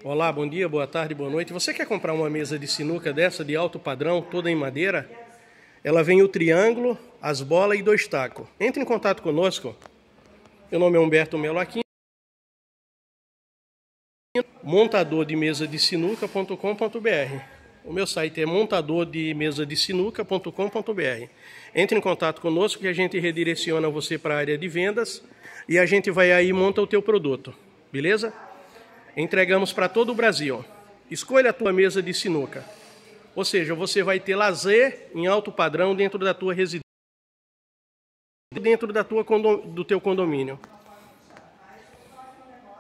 Olá, bom dia, boa tarde, boa noite. Você quer comprar uma mesa de sinuca dessa, de alto padrão, toda em madeira? Ela vem o triângulo, as bolas e 2 tacos. Entre em contato conosco. Meu nome é Humberto Melo Aquino, montador de mesa de sinuca.com.br. O meu site é montadordemesadissinuca.com.br. Entre em contato conosco que a gente redireciona você para a área de vendas e a gente vai aí e monta o teu produto, beleza? Entregamos para todo o Brasil. Escolha a tua mesa de sinuca. Ou seja, você vai ter lazer em alto padrão dentro da tua residência, dentro do teu condomínio.